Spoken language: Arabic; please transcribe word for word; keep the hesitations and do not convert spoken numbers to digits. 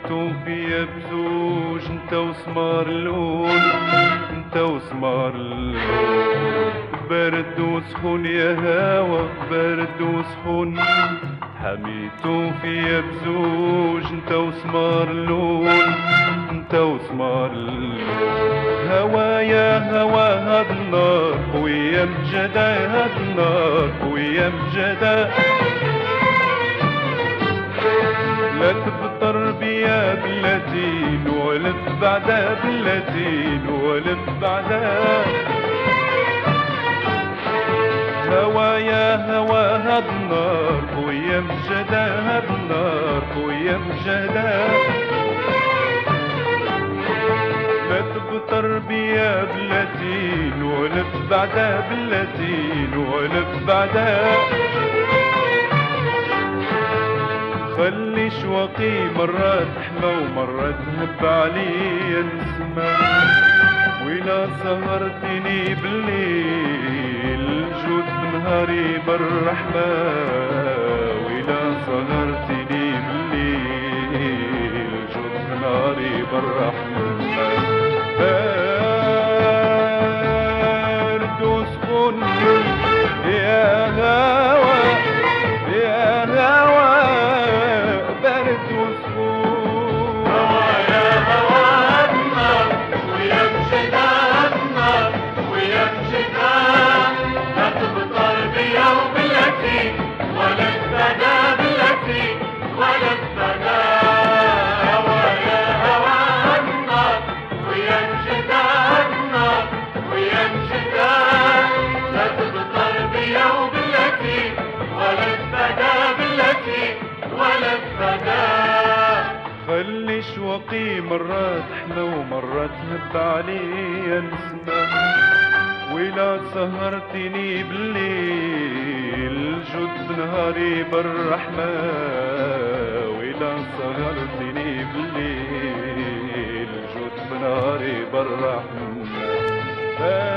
حميتو فيا بزوج انت وسمار اللون، انت وسمار اللون. برد وسخون يا هوا، برد وسخون. حميتو فيا بزوج انت وسمار اللون، انت وسمار اللون. هوا يا هوا هاد النار قوية مجدة، هاد النار قوية مجدة. لا تبطر بيا بلاتين ولف بعدا بلاتين ولف بعدا. هوا يا هوا هاد النار قوية مجدة، هاد النار قوية مجدة. لا تبطر بيا بلاتين ولف بعدا بلاتين ولف بعدا. خلي شواقي مرات حلى ومرات هب عليا نسمة. وإلا سهرتني بالليل جود بنهاري بالرحمة. وإلا سهرتني بالليل جود بنهاري بالرحمة. بارد وسخون يا هوا يا هوا، بارد وسخون. هوا يا هوا النار ويمشي النار ويمشي لا تبطل بيا وبالتي ولا ابتدى بالتي ولا ابتدى. هوا يا هوا النار ويمشي النار ويمشي لا تبطل بيا وبالتي ولا ابتدى بالتي ولا ابتدى. خلي شوقي مرات حلى ومرات هب عليا نسمة. وإلا سهرتني بالليل جود بنهاري بالرحمة. وإلا سهرتني بالليل جود بنهاري بالرحمة.